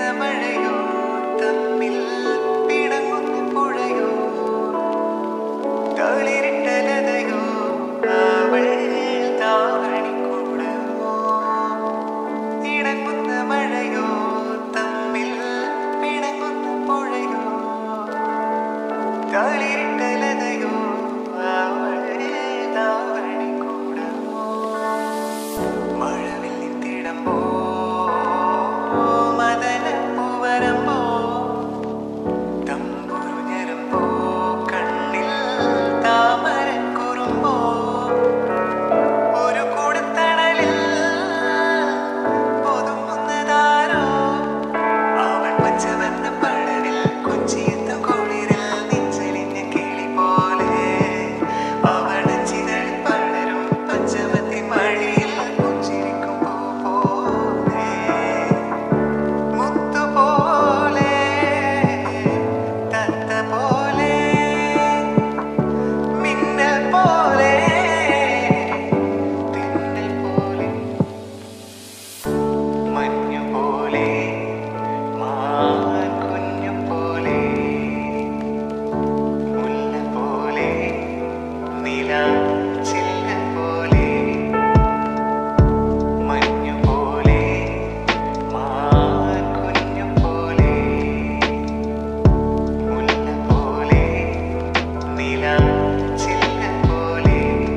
മഴയോ തമ്മിൽ പിണങ്ങുന്ന പുഴയോ തളിരിട്ടലതയോ അവൾ താവണിക്കൂടമോ ഇണങ്ങുന്ന മഴയോ തമ്മിൽ പിണങ്ങുന്ന പുഴയോ തളിരിട്ടലതയോ അവൾ താവണിക്കൂടമോ മഴവില്ലിൻ തിടമ്പോ മദനപ്പൂവരമ്പോ തമ്പുരു ഞരമ്പോ കണ്ണിൽ താമരക്കുറുമ്പോ ഒരു കൂടത്തണലിൽ ഒതുങ്ങുന്നതാരോ അവൾ പച്ചവന്ന പടവിൽ കൊച്ചിയെത്തും കുളിരിൽ നെഞ്ചലിഞ്ഞ കിളി പോലെ അവൾ ചിതറി പടരും പച്ചവത്തി മഴയിൽ പുഞ്ചിരിക്കും പൂ പോലെ മുത്തുപോലെ തത്ത പോലെ മിന്നൽ പോലെ തിന്നൽ പോലെ മഞ്ഞു പോലെ മാൻ കുഞ്ഞു പോലെ മുല്ല പോലെ നിലാച്ചില്ല പോലെ മഞ്ഞു പോലെ മാൻ കുഞ്ഞു പോലെ മുല്ല പോലെ നിലാച്ചില്ല പോലെ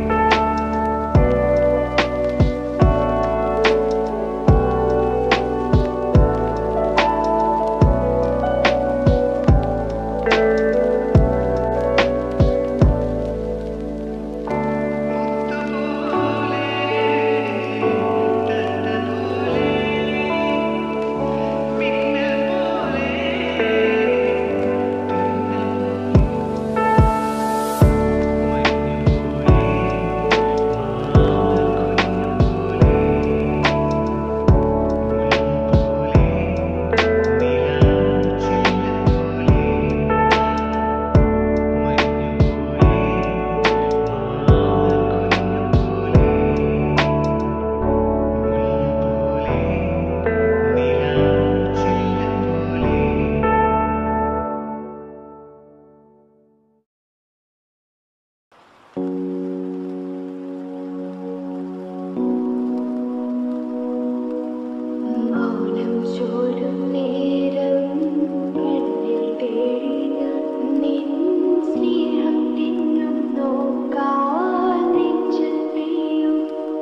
മൗനം ചോരും നേരം കണ്ണിൽ തേടി ഞാൻ നിൻ സ്നേഹം തിന്നും നോക്കാൻ നെഞ്ചിൽ പെയ്യും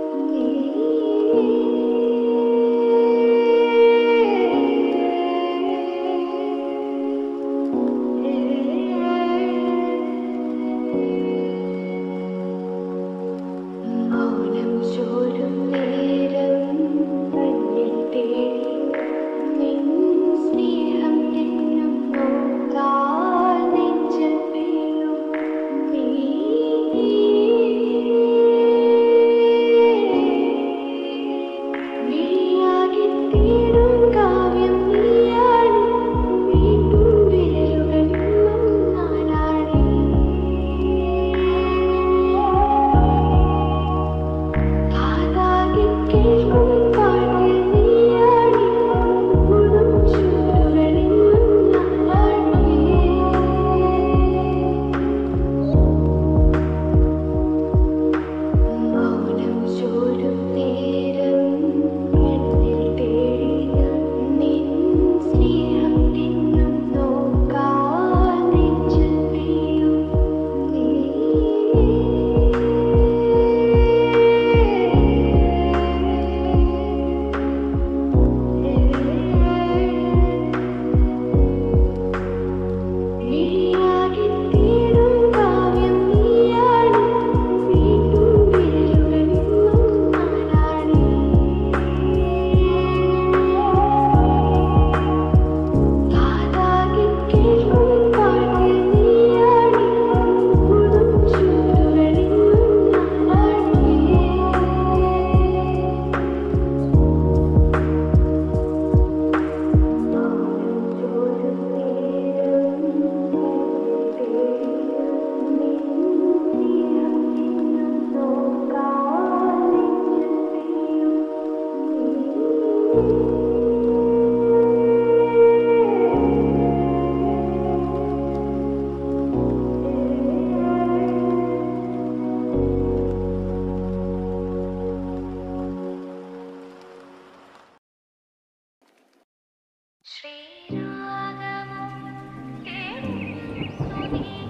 മൗനം ചോരും നേരം കണ്ണിൽ തേടി നിൻ സ്നേഹം തിന്നും നോക്കാൻ നെഞ്ചിൽ പെയ്യും നീയാകെ തീരും കാവ്യം നീയാണ് വീണ്ടും വിരലുകൾ നാനാടി കാതാകെ കേൾക്കും പാട്ടിൽ നീയാടി മുഴും ചൂടുകളിൽ നാനാടി മൗനം ചോരും നേരം കണ്ണിൽ തേടി ഞാൻ നിൻ സ്നേഹം തിന്നും നോക്കാൻ നെഞ്ചിൽ പെയ്യും നീയാകെ തീരും കാവ്യം നീയാണ് വീണ്ടും വിരലുകൾ നാനാടി കാതാകെ കേൾക്കും പാട്ടിൽ നീയാടി മുഴും ചൂടുകളിൽ നാനാടി മൗനം ചോരും നേരം തേടി നിൻ സ്നേഹം തിന്നും നോക്കാൻ നെഞ്ചിൽ പെയ്യും നീ